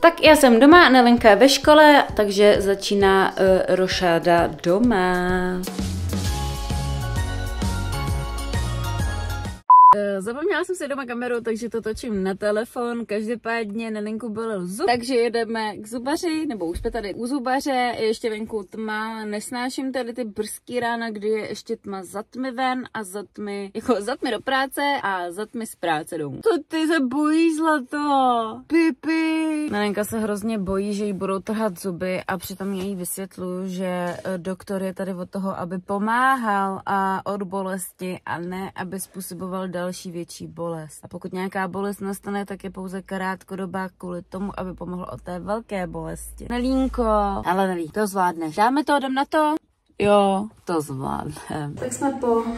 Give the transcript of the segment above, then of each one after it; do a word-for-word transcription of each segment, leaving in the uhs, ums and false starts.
Tak já jsem doma, Nelinka je ve škole, takže začíná uh, rošáda doma. Zapomněla jsem si doma kameru, takže to točím na telefon. Každopádně Nelinku bolel zub, takže jedeme k zubaři, nebo už jsme tady u zubaře. Je ještě venku tma, nesnáším tady ty brzký rána, kdy je ještě tma za tmy ven a za tmy, jako za tmy do práce a za tmy z práce domů. To ty se bojíš, zlato, pipi. Nelinka se hrozně bojí, že jí budou trhat zuby a přitom já jí vysvětluju, že doktor je tady od toho, aby pomáhal a od bolesti a ne, aby způsoboval další větší bolest. A pokud nějaká bolest nastane, tak je pouze krátkodobá kvůli tomu, aby pomohl od té velké bolesti. Nelínko, ale Nelí, to zvládneš. Dáme to, jdem na to? Jo, to zvládnem. Tak jsme po uh,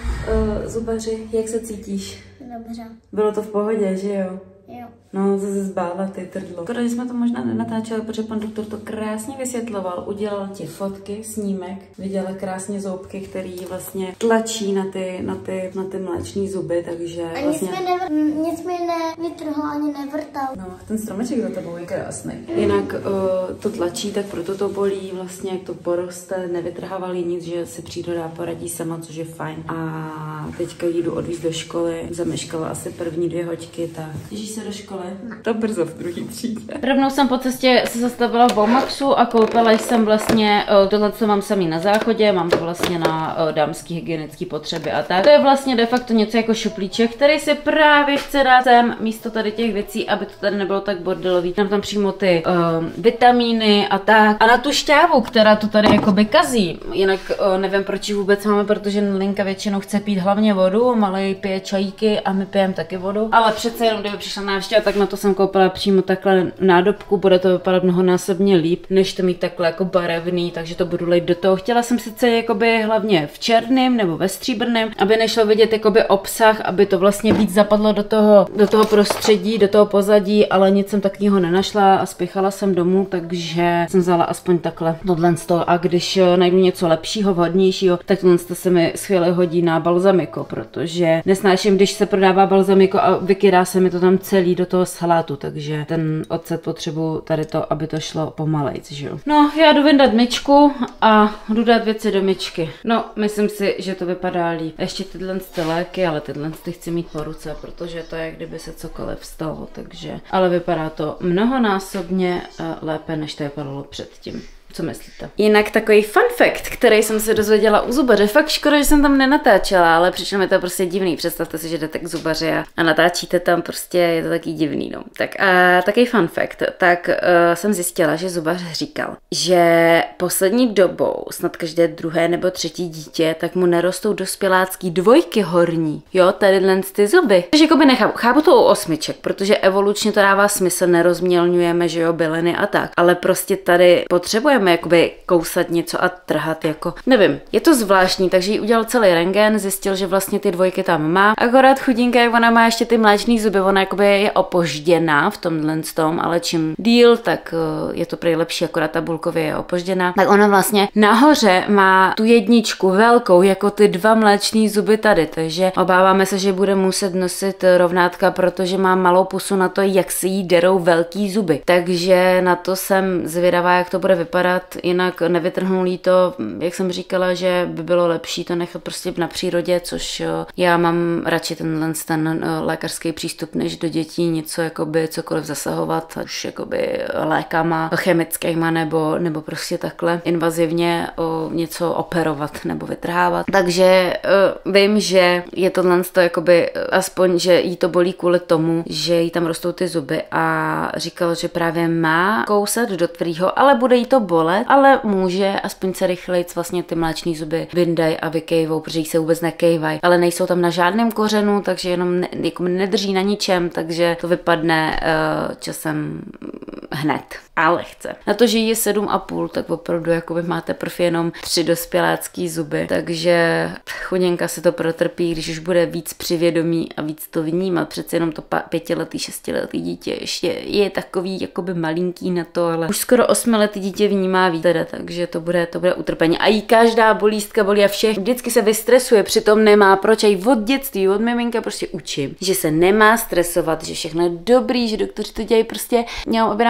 zubaři, jak se cítíš? Dobře. Bylo to v pohodě, že jo? Jo. No, zase zbála ty trdlo. Skoro, že jsme to možná nenatáčeli, protože pan doktor to krásně vysvětloval. Udělal ti fotky, snímek, viděla krásně zoubky, který vlastně tlačí na ty, na ty, na ty mléčné zuby, takže a vlastně... nic mi, nevr... nic mi nevytrhlo ani nevrtal. No, ten stromeček za tebou je krásný. Jinak uh, to tlačí, tak proto to bolí, vlastně jak to poroste, nevytrhával jí nic, že si příroda poradí sama, což je fajn. A teďka jdu odvízt do školy, zameškala asi první dvě hoďky, tak těšíš se do školy? To brzo v druhý třídě. Rovnou jsem po cestě se zastavila v Baumaxu a koupila jsem vlastně, tohle co mám samý na záchodě, mám to vlastně na dámský hygienické potřeby a tak. To je vlastně de facto něco jako šuplíček, který si právě chce dát sem místo tady těch věcí, aby to tady nebylo tak bordelový. Mám tam přímo ty um, vitamíny a tak. A na tu šťávu, která to tady jakoby kazí. Jinak uh, nevím, proč ji vůbec máme, protože Nelinka většinou chce pít hlavně vodu, malej pije čajíky a my pijeme taky vodu. Ale přece jenom, kdyby přišla návštěva, tak na to jsem koupila přímo takhle nádobku, bude to vypadat mnohonásobně líp, než to mít takhle jako barevný, takže to budu lejt do toho. Chtěla jsem sice jakoby hlavně v černém nebo ve stříbrném, aby nešlo vidět jakoby obsah, aby to vlastně víc zapadlo do toho, do toho prostředí, do toho pozadí, ale nic jsem takového nenašla a spěchala jsem domů, takže jsem vzala aspoň takhle tohle z toho a když najdu něco lepšího, vhodnějšího, tak tohle se mi skvěle hodí na balzamiko, protože nesnáším, když se prodává balzamiko a vykydá se mi to tam celý do toho salátu, takže ten ocet potřebuji tady to, aby to šlo pomalejc, že jo. No, já jdu vyndat myčku a jdu dát věci do myčky. No, myslím si, že to vypadá líp. Ještě tyhle ty léky, ale tyhle ty chci mít po ruce, protože to je, kdyby se cokoliv stalo, takže... Ale vypadá to mnohonásobně lépe, než to vypadalo předtím. Co myslíte? Jinak takový fun fact, který jsem se dozvěděla u zubaře. Fakt škoda, že jsem tam nenatáčela, ale přišlo mi to prostě divný. Představte si, že jdete k zubaři a, a natáčíte tam, prostě je to taky divný, no. Tak a takový fun fact, tak uh, jsem zjistila, že zubař říkal, že poslední dobou snad každé druhé nebo třetí dítě, tak mu nerostou dospělácký dvojky horní. Jo, tadyhle ty zuby. Takže jakoby nechápu, chápu to u osmiček, protože evolučně to dává smysl, nerozmělňujeme, že jo, byliny a tak. Ale prostě tady potřebujeme jakoby kousat něco a trhat, jako, nevím, je to zvláštní, takže jí udělal celý rentgen, zjistil, že vlastně ty dvojky tam má, akorát chudinka, jak ona má ještě ty mléčný zuby, ona jakoby je opožděná v tomhle tom, ale čím díl, tak je to prý lepší, akorát tabulkově je opožděná, tak ona vlastně nahoře má tu jedničku velkou, jako ty dva mléčný zuby tady, takže obáváme se, že bude muset nosit rovnátka, protože má malou pusu na to, jak si jí derou velký zuby, takže na to jsem zvědavá, jak to bude vypadat. Jinak nevytrhnul jí to, jak jsem říkala, že by bylo lepší to nechat prostě na přírodě, což já mám radši tenhle ten lékařský přístup, než do dětí něco jakoby cokoliv zasahovat, už jakoby lékama chemickýma nebo, nebo prostě takhle invazivně o něco operovat nebo vytrhávat. Takže uh, vím, že je tohle jakoby aspoň, že jí to bolí kvůli tomu, že jí tam rostou ty zuby a říkal, že právě má kousat do tvrdýho, ale bude jí to bolet, ale může aspoň se rychlejc vlastně ty mléčný zuby vyndají a vykejvou, protože jí se vůbec nekejvají, ale nejsou tam na žádném kořenu, takže jenom ne, jako nedrží na ničem, takže to vypadne uh, časem hned. A lehce. Na to, že jí je sedm a půl, tak opravdu jakoby máte prv jenom tři dospělácký zuby, takže chudinka se to protrpí, když už bude víc přivědomí a víc to vnímat. Přece jenom to pětiletý, šestiletý dítě ještě je takový jakoby malinký na to, ale už skoro osmiletý dítě vnímá víc teda, takže to bude, to bude utrpení. A jí každá bolístka bolí a všech vždycky se vystresuje, přitom nemá proč. A jí od dětství, od miminka prostě učím, že se nemá stresovat, že všechno je dobrý, že doktoři to dělají prostě, aby nám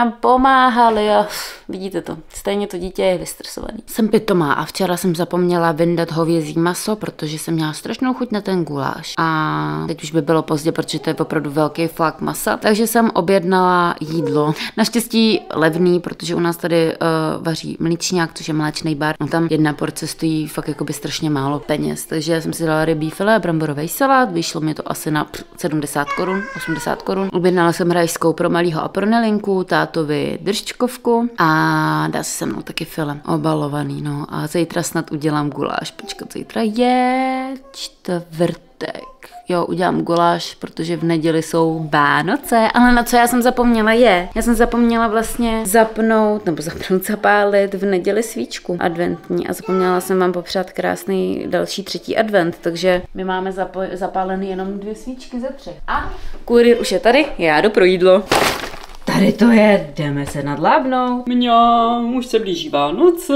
nám pomáhali a vidíte to, stejně to dítě je vystresovaný. Jsem pitomá a včera jsem zapomněla vyndat hovězí maso, protože jsem měla strašnou chuť na ten guláš. A teď už by bylo pozdě, protože to je opravdu velký flak masa, takže jsem objednala jídlo. Naštěstí levný, protože u nás tady uh, vaří mlíčňák, což je mléčný bar. No tam jedna porce stojí fakt jakoby strašně málo peněz, takže jsem si dala rybí filé a bramborový salát, vyšlo mi to asi na sedmdesát korun, osmdesát korun. Objednala jsem rajskou pro malýho a pro Nelinku, tátovi držčkovku a dá si se mnou taky filem obalovaný, no a zítra snad udělám guláš. Počkat, zítra je čtvrtek. Jo, udělám guláš, protože v neděli jsou Vánoce, ale na co já jsem zapomněla je, já jsem zapomněla vlastně zapnout, nebo zapnout, zapálit v neděli svíčku adventní a zapomněla jsem vám popřát krásný další třetí advent, takže my máme zapo- zapálený jenom dvě svíčky ze třech. A kurýr už je tady, já jdu pro jídlo. Tady to je, jdeme se nadlábnout. Mňam, už se blíží Vánoce.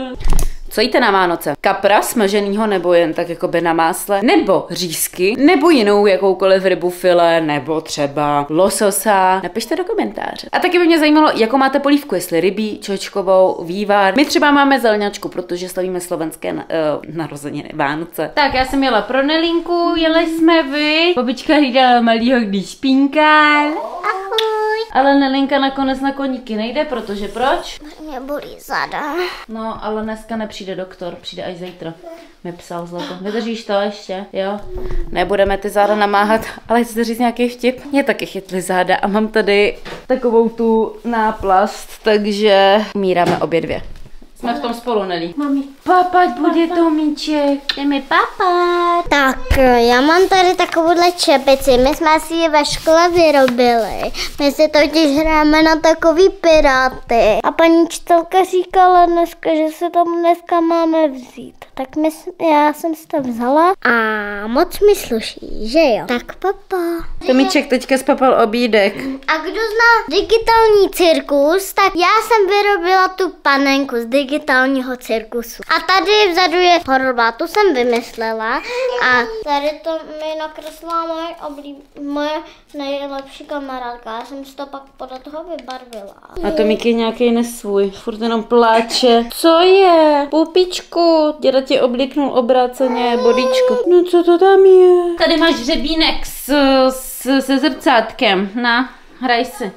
Co jíte na Vánoce? Kapra smaženýho nebo jen tak jakoby na másle? Nebo řízky? Nebo jinou jakoukoliv rybu filé? Nebo třeba lososa? Napište do komentáře. A taky by mě zajímalo, jakou máte polívku, jestli rybí, čočkovou, vývar. My třeba máme zelňačku, protože slavíme slovenské na, uh, narozeniny, Vánoce. Tak já jsem jela pro Nelinku, jeli jsme vy. Babička hlídala malýho, když špínkal. Ahoj. Ale Nelinka nakonec na koníky nejde, protože proč? Mě bolí zada. No, ale dneska nepřijde doktor, přijde až zítra. Mi psal zlato. Vydržíš to ještě, jo? Nebudeme ty záda namáhat, ale chci říct nějaký vtip. Mě taky chytly záda a mám tady takovou tu náplast, takže umíráme obě dvě. Jsme v tom spolu, Nelí. Mami. Papat, bude to míček. Jdeme papat. Tak, já mám tady takovouhle čepici, my jsme si ji ve škole vyrobili. My si totiž hrajeme na takový piráty. A paní učitelka říkala dneska, že se tam dneska máme vzít. Tak my, já jsem si to vzala a moc mi sluší, že jo? Tak papa. Tomíček teďka spapal obídek. A kdo zná digitální cirkus, tak já jsem vyrobila tu panenku z digitálního cirkusu. A tady vzadu je horba, tu jsem vymyslela. A tady to mi nakreslila moje, oblíb, moje nejlepší kamarádka. Já jsem si to pak podle toho vybarvila. A Tomík je nějaký nesvůj, furt jenom pláče. Co je? Pupičku, děda ti oblíknul obráceně bodíčku. No co to tam je? Tady máš hřebínek s, s, se zrcátkem. Na, hraj si.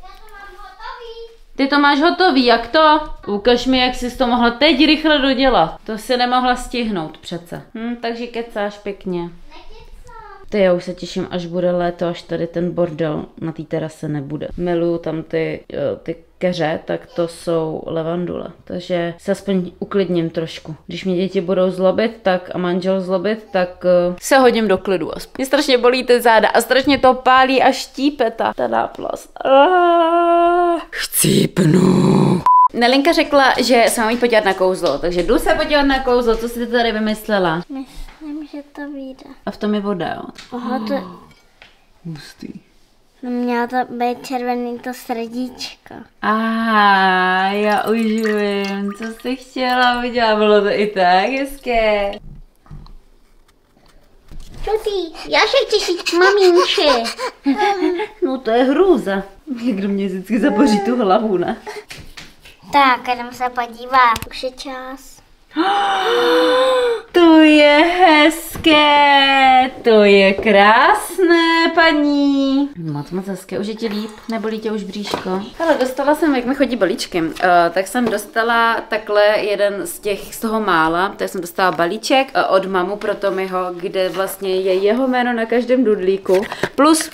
Ty to máš hotový, jak to? Ukaž mi, jak jsi to mohla teď rychle dodělat. To si nemohla stihnout přece. Hm, takže kecáš pěkně. Ty, já už se těším, až bude léto, až tady ten bordel na té terase nebude. Miluju tam ty, ty keře, tak to jsou levandule. Takže se aspoň uklidním trošku. Když mě děti budou zlobit tak a manžel zlobit, tak uh, se hodím do klidu aspoň. Mě strašně bolí ty záda a strašně to pálí a štípe ta, ta náplast. Ah, chcípnu. Nelinka řekla, že se mám jít podívat na kouzlo, takže jdu se podívat na kouzlo. Co jsi ty tady vymyslela? Myslím, že to vyjde. A v tom je voda, jo? Aha, to... Hustý. No měla to být červený to srdíčko. Aha, já už vím, co jsi chtěla udělat, bylo to i tak hezké. Čutý, já se těším, maminče. No to je hrůza. Někdo mě vždycky zaboří tu hlavu, ne? Tak, jdem se podívat, už je čas. To je hezké, to je krásné, paní. Moc moc hezké, už je ti líp, nebolí tě už bříško. Ale dostala jsem, jak mi chodí balíčky, uh, tak jsem dostala takhle jeden z těch, z toho mála, tak jsem dostala balíček uh, od mamu pro Tomiho, kde vlastně je jeho jméno na každém dudlíku, plus...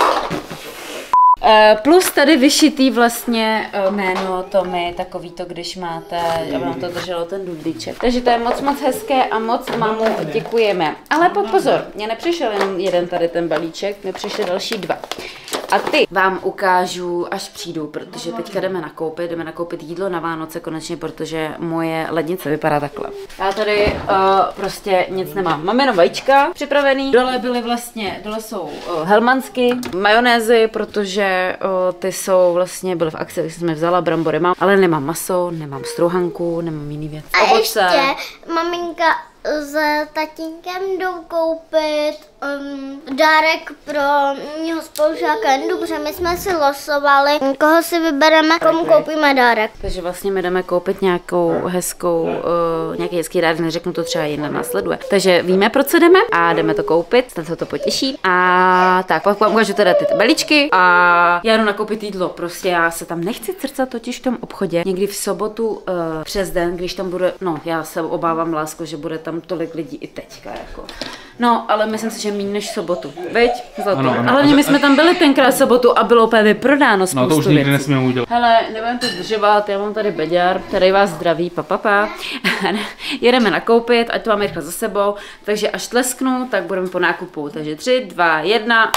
Uh, plus tady vyšitý vlastně uh, jméno Tomy, takový to, když máte, aby vám to drželo ten dudlíček. Takže to je moc moc hezké a moc mamu děkujeme. Ale po, pozor, mně nepřišel jenom jeden tady ten balíček, mně přišly další dva. A ty vám ukážu, až přijdu, protože teďka jdeme nakoupit, jdeme nakoupit jídlo na Vánoce konečně, protože moje lednice vypadá takhle. Já tady uh, prostě nic nemám. Mám jenom vajíčka připravený, dole byly vlastně, dole jsou uh, helmansky, majonézy, protože uh, ty jsou vlastně, byly v akci, takže jsem je vzala, brambory mám, ale nemám maso, nemám strouhanku, nemám jiný věc. A ovoce. Ještě maminka s tatínkem jdou koupit um, dárek pro mýho spolužáka Endu, protože my jsme si losovali, koho si vybereme, komu koupíme dárek. Takže vlastně my jdeme koupit nějakou hezkou, uh, nějaký hezký dárek, neřeknu to, třeba jedna následuje. Takže víme, proč se jdeme a jdeme to koupit, snad se to potěší. A tak, pak vám ukážu teda ty balíčky a já jdu nakoupit jídlo. Prostě já se tam nechci crcat totiž v tom obchodě. Někdy v sobotu uh, přes den, když tam bude, no já se obávám, lásko, že bude tam tolik lidí i teďka, jako. No, ale myslím si, že méně než sobotu, veď? Zlato. Ano, ano. Ale my jsme tam byli tenkrát sobotu a bylo úplně vyprodáno spoustu věcí. No to už nikdy nesmíme udělat. Hele, nebudem to zdržovat, já mám tady Beďar, který vás zdraví, papapa. Jedeme nakoupit, ať to máme rychle za sebou, takže až tlesknu, tak budeme po nákupu. Takže tři, dva, jedna.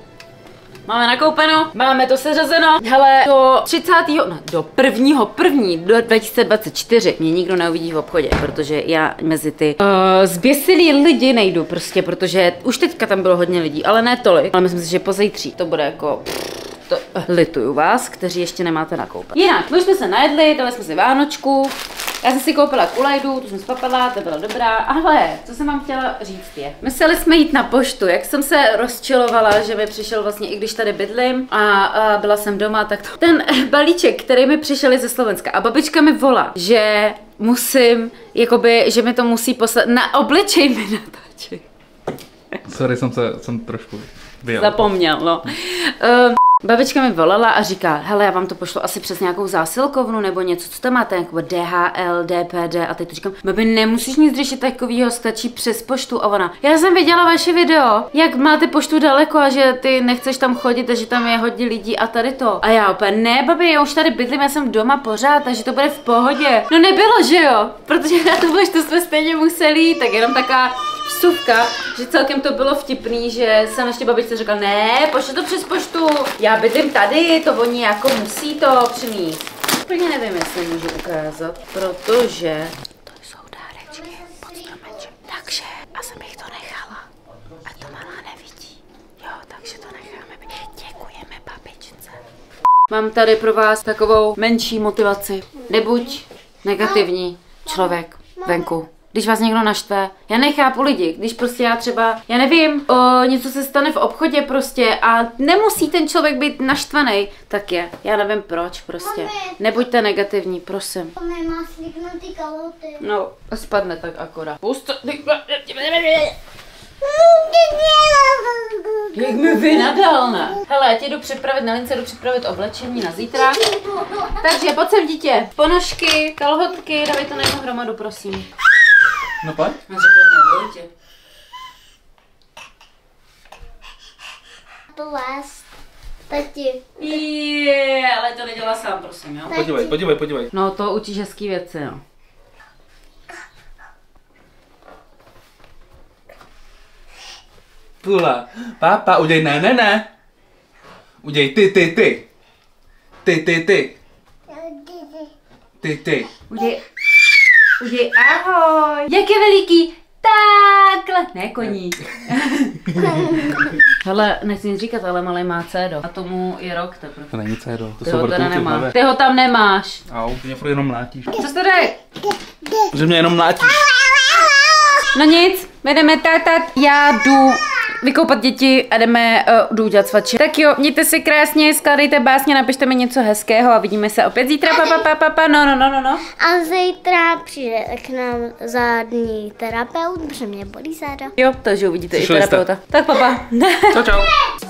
Máme nakoupeno, máme to seřazeno. Hele, do třicátého No, do prvního první do dva tisíce dvacet čtyři mě nikdo neuvidí v obchodě, protože já mezi ty uh, zběsilí lidi nejdu prostě, protože už teďka tam bylo hodně lidí, ale ne tolik. Ale myslím si, že pozítří to bude jako... To, lituju vás, kteří ještě nemáte nakoupat. Jinak, my jsme se najedli, dali jsme si vánočku. Já jsem si koupila kulajdu, tu jsem spapadla, to byla dobrá. Ale co jsem vám chtěla říct je, museli jsme jít na poštu, jak jsem se rozčilovala, že mi přišel vlastně, i když tady bydlím a, a byla jsem doma, tak to, ten balíček, který mi přišel ze Slovenska a babička mi volá, že musím, jakoby, že mi to musí poslat, na obličej mi natáčet. Sorry, jsem se, jsem trošku vyjel. Zapomněl, no. Um, Babička mi volala a říká, hele, já vám to pošlu asi přes nějakou zásilkovnu nebo něco, co tam máte, jako D H L, D P D a teď to říkám, babi, nemusíš nic řešit takovýho, stačí přes poštu a ona, já jsem viděla vaše video, jak máte poštu daleko a že ty nechceš tam chodit a že tam je hodně lidí a tady to. A já opět, ne, babi, já už tady bydlím, já jsem doma pořád, takže to bude v pohodě. No nebylo, že jo, protože na tu poštu jsme stejně museli jít, tak jenom taká vsuvka, že celkem to bylo vtipný, že jsem ještě babičce řekla, ne, pošli to přes poštu, já bydlím tady, to oni jako musí to přinést. Úplně nevím, jestli můžu ukázat, protože to jsou dárečky pod stromečem, takže a jsem jich to nechala, ať to malá nevidí, jo, takže to necháme, děkujeme babičce. Mám tady pro vás takovou menší motivaci, nebuď negativní člověk venku. Když vás někdo naštve, já nechápu lidi, když prostě já třeba, já nevím, o, něco se stane v obchodě prostě a nemusí ten člověk být naštvaný, tak je, já nevím proč prostě, nebuďte negativní, prosím. Mami má sliknutý kalhoty. No, spadne tak akorát. Pust, jak mi vynadal, ne? Hele, já tě jdu připravit, na lince jdu připravit oblečení na zítra. Takže pojď sem, dítě, ponožky, kalhotky, dávej to na jednu hromadu, prosím. No pojď. Já řekl, ne, To les. Tati. Je, ale to nedělá sám, prosím, jo? Podívej, podívej, podívej. No, to učíš hezký věci, no. Pula, pápa, uděj ne, ne, ne. Uděj ty, ty, ty. Ty, ty, ty. Ty, ty. Uděj, uděj ahoj. Jak je veliký? Takhle. Ne, koní. Hele, nechci nic říkat, ale malej má cédo. A tomu je rok teprve. To není cédo, to Ty jsou ho teda vrtulky v nemá. hlavě. Ty ho tam nemáš. Au, ty mě furt jenom mlátíš. Co jsi to dej? Že mě jenom mlátíš. No nic, my jdeme tátat, já jdu vykoupat děti a jdeme, uh, jdu udělat svačí. Tak jo, mějte si krásně, skládejte básně, napište mi něco hezkého a vidíme se opět zítra, papa, papa, papa, no, no, no, no, no. A zítra přijde k nám zádní terapeut, protože mě bolí záda. Jo, takže uvidíte Přišli i jste. terapeuta. Tak papa. Čau, čau.